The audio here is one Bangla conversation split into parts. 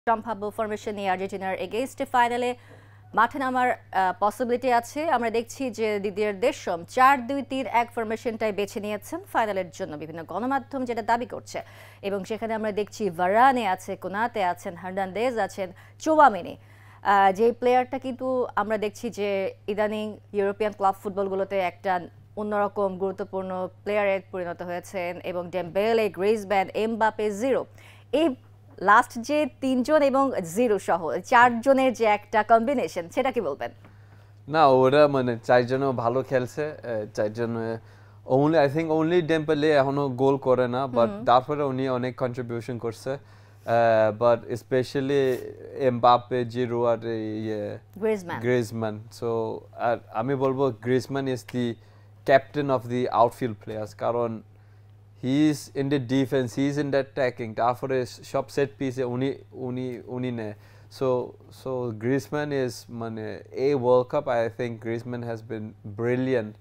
সম্ভাব্য ফরমেশন নিয়ে আর্জেন্টিনার এগেইনস্টে ফাইনালে মাঠে নামার পসিবিলিটি আছে। আমরা দেখছি যে দিদিয়ার দেশম 4-2-3-1 ফরমেশনটাই বেছে নিয়েছেন ফাইনালের জন্য, বিভিন্ন গণমাধ্যম যেটা দাবি করছে। এবং সেখানে আমরা দেখছি ভারানে আছে, কোনাতে আছেন, হার্নান্দেজ আছেন, চোবামেনি, যে প্লেয়ারটা কিন্তু আমরা দেখছি যে ইদানিং ইউরোপিয়ান ক্লাব ফুটবলগুলোতে একটা অন্যরকম গুরুত্বপূর্ণ প্লেয়ারে পরিণত হয়েছেন। এবং ডেম্বেলে, গ্রিজম্যান, এমবাপে, জিরো, এই লাস্ট যে 3 জন এবং জিরো সহ 4 জনের যে একটা কম্বিনেশন, সেটা কি বলবেন? না, ওরা মানে 4 জনও ভালো খেলছে। 4 জন আই থিঙ্ক অনলি ডেম্বেলে এখনো গোল করে না, বাট তারপরে উনি অনেক কন্ট্রিবিউশন করছে। বাট স্পেশালি এমবাপে, জিরো আর গ্রিজম্যান। সো আমি বলবো Griezmann is the captain of the outfield players, কারণ he is in the defense, he is in the attacking, তারপরে সব সেট পিসে উনি নেয়। So Griezmann is মানে এই world cup I think Griezmann has been brilliant.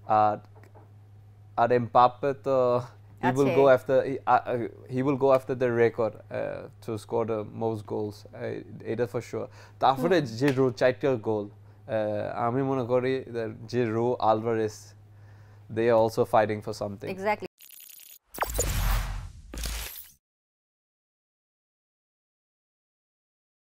আর Mbappe তো he will go after the record to score the most goals, এটা for sure. তারপরে যে রো 4টা গোল, আমি মনে করি যে রো Alvarez, they are also fighting for something. Exactly.